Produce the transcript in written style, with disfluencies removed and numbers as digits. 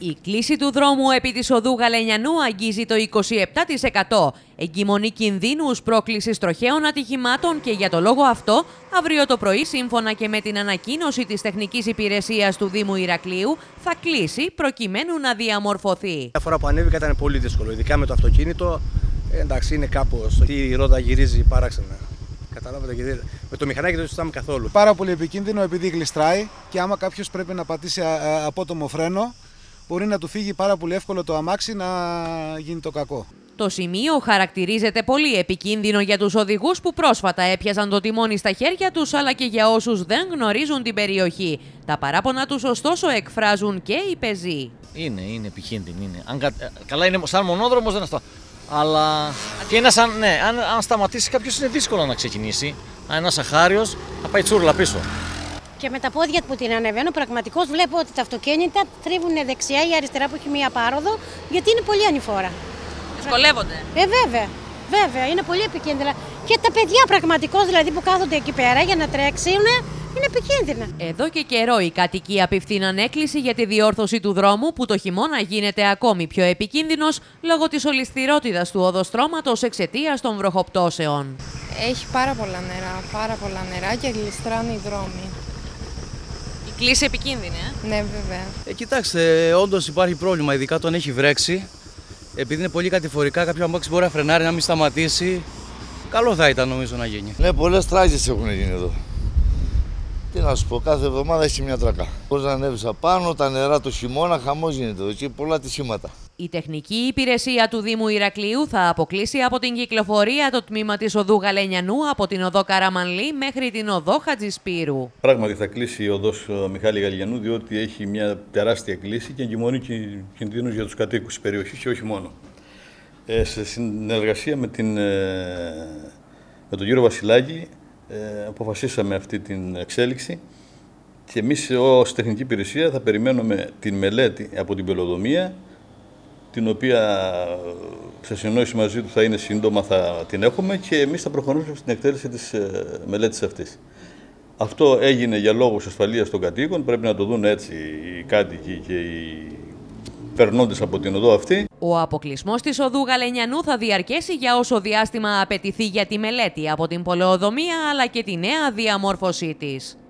Η κλίση του δρόμου επί της οδού Γαλενιανού αγγίζει το 27%. Εγκυμονεί κινδύνους πρόκλησης τροχαίων ατυχημάτων και για το λόγο αυτό, αύριο το πρωί, σύμφωνα και με την ανακοίνωση της Τεχνικής Υπηρεσίας του Δήμου Ηρακλείου, θα κλείσει προκειμένου να διαμορφωθεί. La φορά που ανέβηκα ήταν πολύ δύσκολο, ειδικά με το αυτοκίνητο. Εντάξει, είναι κάπως. Η ρότα γυρίζει παράξενα. Καταλάβατε, και με το μηχανάκι δεν το συζητάμε καθόλου. Πάρα πολύ επικίνδυνο επειδή γλιστράει και άμα κάποιος πρέπει να πατήσει απότομο φρένο, μπορεί να του φύγει πάρα πολύ εύκολο το αμάξι να γίνει το κακό. Το σημείο χαρακτηρίζεται πολύ επικίνδυνο για τους οδηγούς που πρόσφατα έπιαζαν το τιμόνι στα χέρια τους, αλλά και για όσους δεν γνωρίζουν την περιοχή. Τα παράπονα τους ωστόσο εκφράζουν και οι πεζοί. Είναι επικίνδυνη. Είναι. Καλά, είναι σαν μονόδρομος, δεν είναι αυτό. Αλλά και είναι σαν, ναι, αν σταματήσει κάποιος είναι δύσκολο να ξεκινήσει. Αν ένας αχάριος θα πάει τσούρλα πίσω. Και με τα πόδια που την ανεβαίνω, πραγματικώς βλέπω ότι τα αυτοκίνητα τρίβουν δεξιά ή αριστερά που έχει μία πάροδο, γιατί είναι πολύ ανηφόρα. Δυσκολεύονται. Βέβαια, είναι πολύ επικίνδυνα. Και τα παιδιά πραγματικώς δηλαδή που κάθονται εκεί πέρα για να τρέξουν, είναι επικίνδυνα. Εδώ και καιρό οι κάτοικοι απευθύναν έκκληση για τη διόρθωση του δρόμου, που το χειμώνα γίνεται ακόμη πιο επικίνδυνος λόγω της ολισθηρότητας του οδοστρώματος εξαιτίας των βροχοπτώσεων. Έχει πάρα πολλά νερά και γλιστράνε οι δρόμοι. Η κλίση επικίνδυνη, Ναι, βέβαια. Κοιτάξτε, όντως υπάρχει πρόβλημα, ειδικά όταν έχει βρέξει. Επειδή είναι πολύ κατηφορικά, κάποιο αμάξι μπορεί να φρενάρει, να μην σταματήσει. Καλό θα ήταν νομίζω να γίνει. Ναι, πολλές τράγες έχουν γίνει εδώ. Τι να σου πω, κάθε εβδομάδα έχει μια τρακά. Πώς να ανέβεις απάνω, τα νερά το χειμώνα, χαμός γίνεται εδώ και πολλά ατυχήματα. Η Τεχνική Υπηρεσία του Δήμου Ηρακλείου θα αποκλείσει από την κυκλοφορία το τμήμα της οδού Γαλενιανού από την οδό Καραμανλή μέχρι την οδό Χατζησπύρου. Πράγματι θα κλείσει η οδός Μιχάλη Γαλενιανού, διότι έχει μια τεράστια κλίση και εγκυμονεί κινδύνους για τους κατοίκους της περιοχής και όχι μόνο. Σε συνεργασία με τον κύριο Βασιλάκη αποφασίσαμε αυτή την εξέλιξη και εμείς ως Τεχνική Υπηρεσία θα περιμένουμε την μελέτη από την πελοδομία, την οποία σε συνεννόηση μαζί του θα είναι σύντομα, θα την έχουμε και εμείς θα προχωρήσουμε στην εκτέλεση της μελέτης αυτής. Αυτό έγινε για λόγους ασφαλείας των κατοίκων, πρέπει να το δουν έτσι οι κάτοικοι και οι περνώντες από την οδό αυτή. Ο αποκλεισμός της οδού Γαλενιανού θα διαρκέσει για όσο διάστημα απαιτηθεί για τη μελέτη από την πολεοδομία αλλά και τη νέα διαμόρφωσή της.